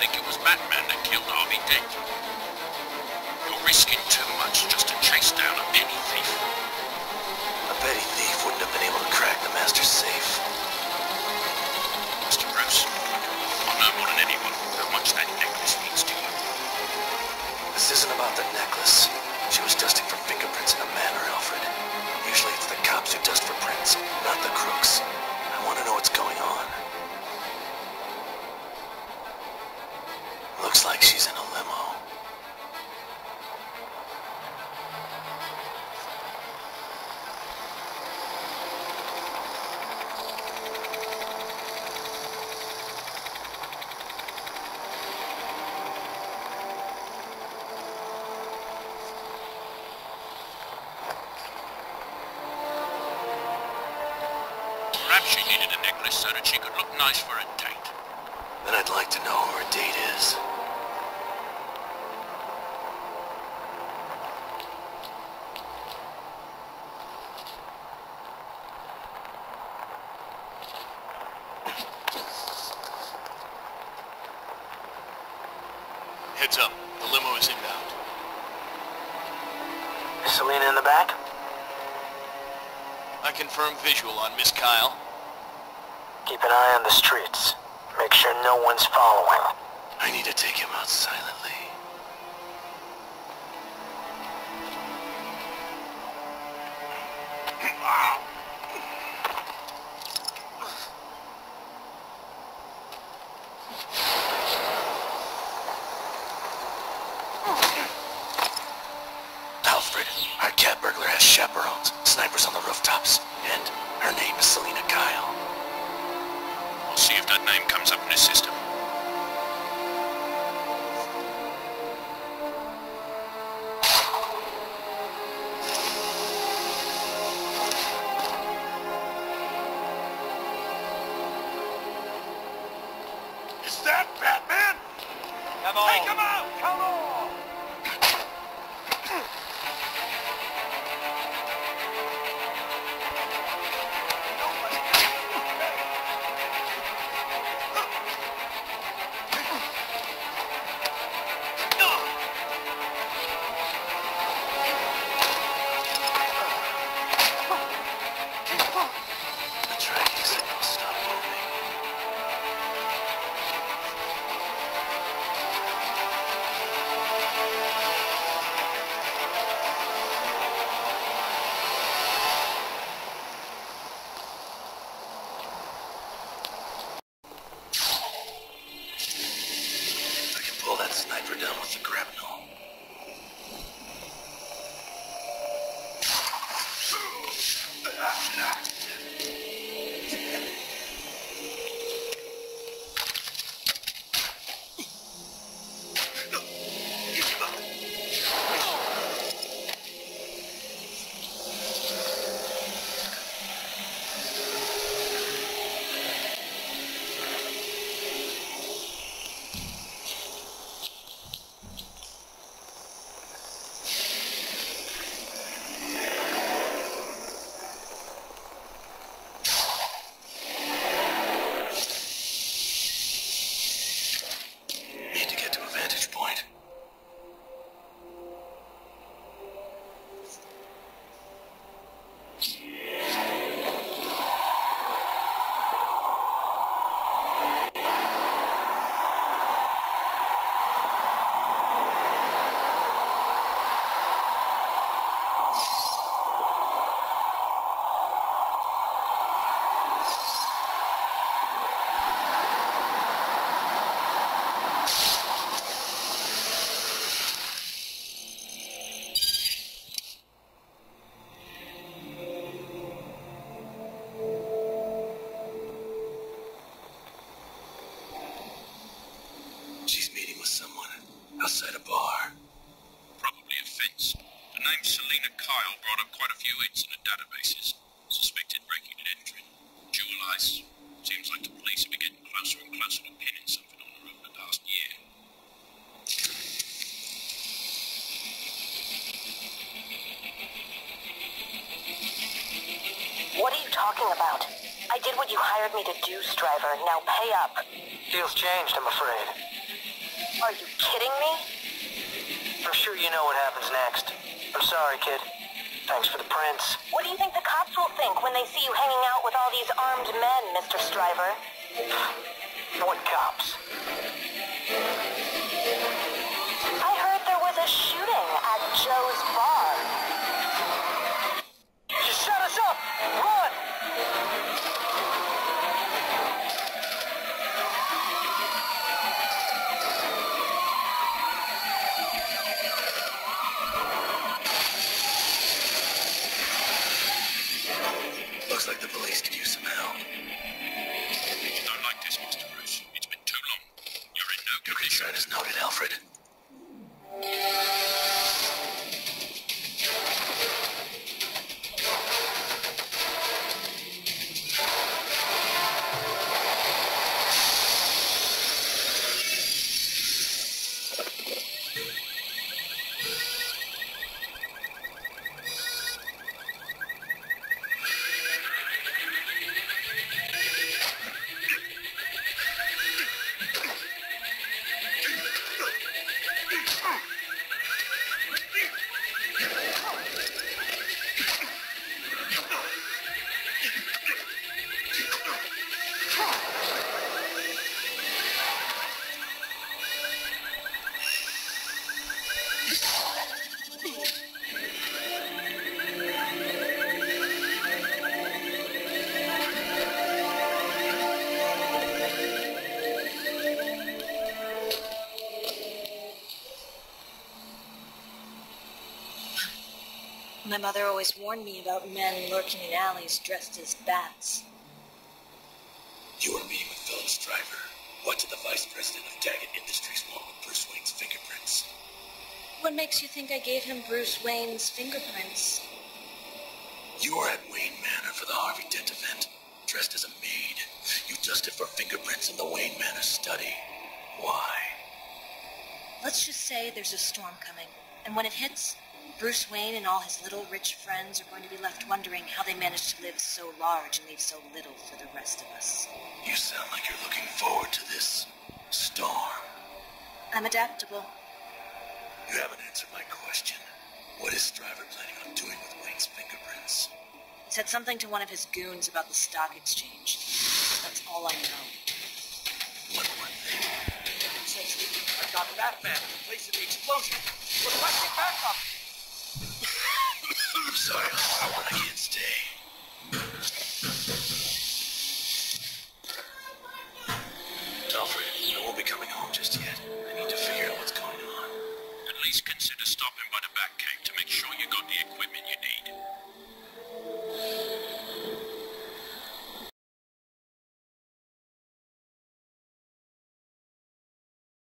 think it was Batman that killed Harvey Dent. You're risking too much just to chase down a petty thief. A petty thief wouldn't have been able to crack the Master's safe. Mr. Bruce, I know more than anyone how much that necklace means to you. This isn't about the necklace. She was dusting for fingerprints in a manor, Alfred. Usually it's the cops who dust for prints, not the crooks. I want to know what's going on. Looks like she's in a limo. Perhaps she needed a necklace so that she could look nice for a date. Then I'd like to know who her date is. Heads up. The limo is inbound. Is Selina in the back? I confirm visual on Miss Kyle. Keep an eye on the streets. Make sure no one's following. I need to take him out silently. Alfred, our cat burglar has chaperones, snipers on the rooftops, and her name is Selina Kyle. We'll see if that name comes up in the system. Is that Batman? Come on. Take him out! Come on! The tracking signal stopped moving. I can pull that sniper down with the grapnel. Need to get to a vantage point. She's meeting with someone outside a bar. Probably a fence. The name Selina Kyle brought up quite a few hits in the databases. Suspected breaking and entering. Jewel ice. Seems like the police have been getting closer and closer to pinning something on her over the last year. What are you talking about? I did what you hired me to do, Striver. Now pay up. Deal's changed, I'm afraid. Are you kidding me? I'm sure you know what happens next. I'm sorry, kid. Thanks for the prints. What do you think the cops will think when they see you hanging out with all these armed men, Mr. Stryver? What cops? I heard there was a shooting at Joe's bar. You shut us up! Run! Looks like the police could use some help. Don't like this, Mr. Bruce. It's been too long. You're in no Your condition. concern is noted, Alfred. My mother always warned me about men lurking in alleys dressed as bats. You were meeting with Philip Stryver. What did the vice president of Daggett Industries want with Bruce Wayne's fingerprints? What makes you think I gave him Bruce Wayne's fingerprints? You were at Wayne Manor for the Harvey Dent event, dressed as a maid. You dusted for fingerprints in the Wayne Manor study. Why? Let's just say there's a storm coming, and when it hits, Bruce Wayne and all his little rich friends are going to be left wondering how they managed to live so large and leave so little for the rest of us. You sound like you're looking forward to this storm. I'm adaptable. You haven't answered my question. What is Stryver planning on doing with Wayne's fingerprints? He said something to one of his goons about the stock exchange. That's all I know. One more thing. I got Batman in the place of the explosion. Requesting backup. I'm sorry, I can't stay. Alfred, I won't be coming home just yet. I need to figure out what's going on. At least consider stopping by the Batcave to make sure you got the equipment you need.